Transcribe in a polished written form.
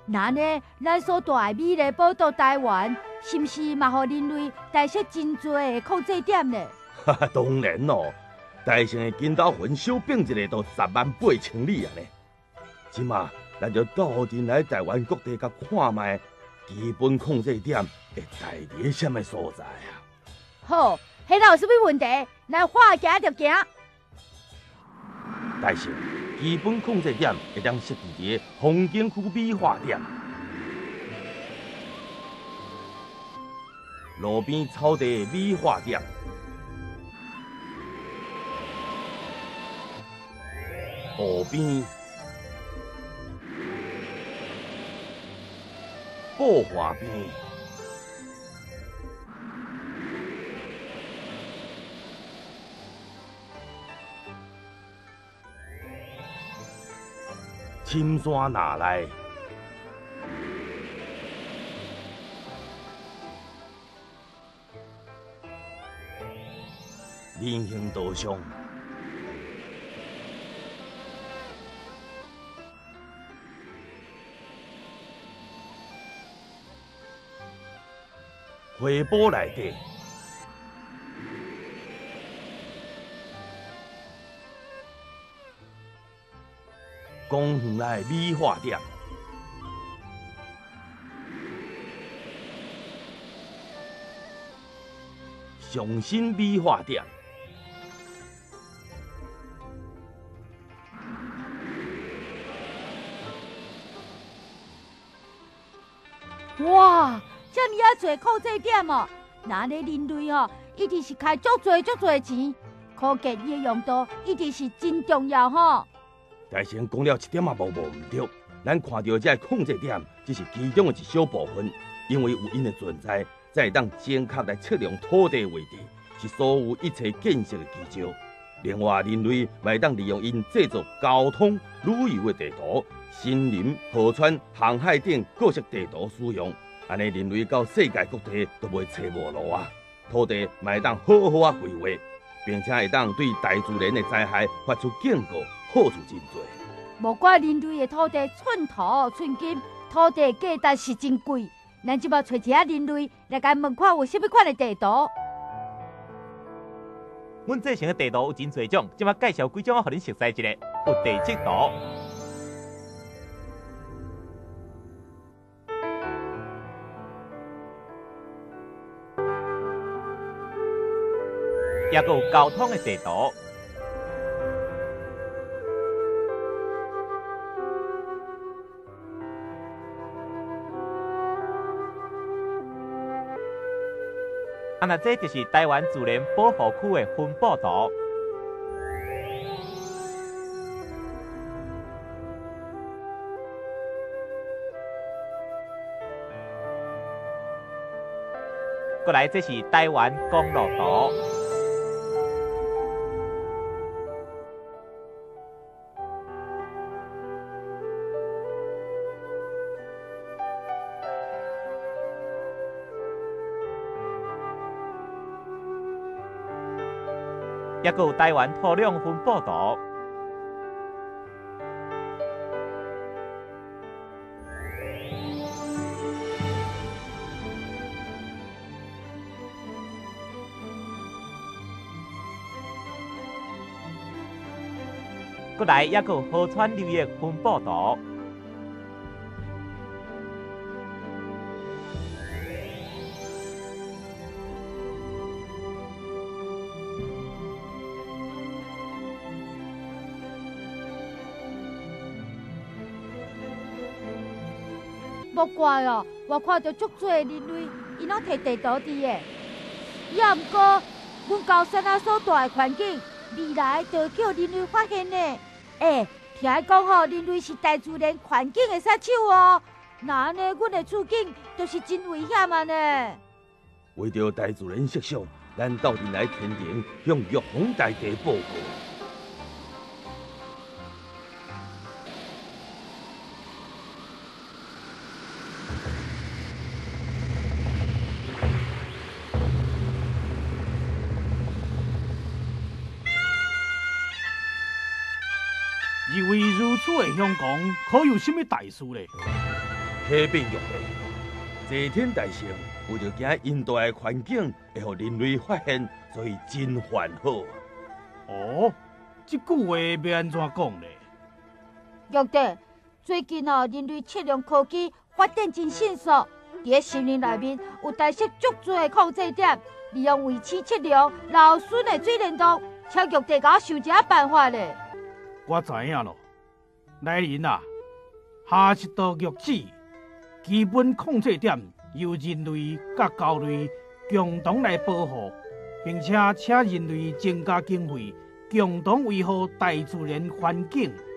那呢，咱所在的美丽宝岛台湾，是毋是嘛，互人类带些真多的控制点呢？ 哈哈，当然咯，台城的筋斗云小饼一个都108000里啊呢。即马，咱就斗阵来台湾各地甲看卖基本控制点会在伫什么所在啊？ 好，迄若有啥物问题，咱话行就行。 台城基本控制点会当设置伫风景区美化点、路边草地美化点、湖边、布画边、深山哪内、人行道上、花圃内底、公园内美化点、上新美化点、 哇，遮尔啊侪控制点哦！那呢人类吼，一直是开足侪钱，可见伊的用途一直是真重要吼。 大成讲了一点也无唔对，咱看到这控制点只是其中的一小部分，因为有因的存在，才会当正确来测量土地位置，是所有一切建设的基础。另外，人类嘛会当利用因制作交通、旅游的地图、森林、河川、航海等各式地图使用，安尼人类到世界各地都袂找无路啊。土地嘛会当好好啊规划，并且会当对大自然的灾害发出警告。好处真多， 无怪人类的土地寸土寸金，土地价值是真贵。咱即马找一下人类来甲问看有啥物款的地图。 阮制成的地图有真侪种，即马介绍几种啊，互恁熟悉一下。有地质图，也有交通的地图。那这就是台湾自然保护区的分布图。过来，这是台湾公路图。也有台湾土壤分布图，过来也有河川流域分布图。 莫怪哦，我看到足多人类，伊拢摕地图伫的。也毋过，阮高山啊所在的环境，未来就会叫人类发现呢。听伊讲吼，人类是大自然环境的杀手哦。那安尼，阮的处境就是真危险啊呢。 为着大自然色相，咱斗阵来天庭向玉皇大帝报告。 以为如此的香港，可有甚物大事呢？ 体变玉帝。齐天大圣为着惊现代的环境会互人类发现，所以真烦恼。 哦，这句话要安怎讲呢？ 玉帝，最近人类测量科技发展真迅速，伫森林内面有大设足多的控制点，利用维持测量老孙的水帘洞，请玉帝甲我想一下办法咧。 我知影咯，来人啊，下一道玉旨，基本控制点由人类甲狗类共同来保护，并且请人类增加经费，共同维护大自然环境。